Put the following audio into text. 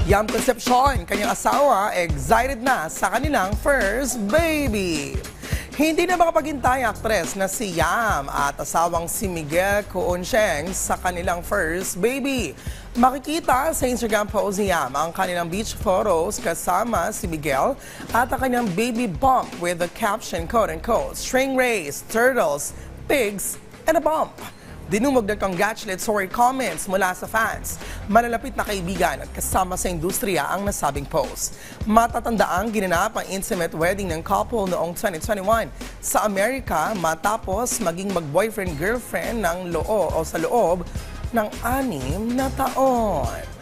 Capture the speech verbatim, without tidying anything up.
Yam Concepcion, kanyang asawa, excited na sa kanilang first baby. Hindi na makapaghintay aktres na si Yam at asawang si Miguel Concepcion sa kanilang first baby. Makikita sa Instagram post ni Yam ang kanilang beach photos kasama si Miguel at ang kanyang baby bump with the caption quote-unquote, "Stingrays, turtles, pigs, and a bump." Dinumog ng congratulatory comments mula sa fans, malalapit na kaibigan at kasama sa industriya ang nasabing post. Matatandaang ginanap ang intimate wedding ng couple noong twenty twenty-one sa Amerika matapos maging mag-boyfriend-girlfriend ng loob o sa loob ng anim na taon.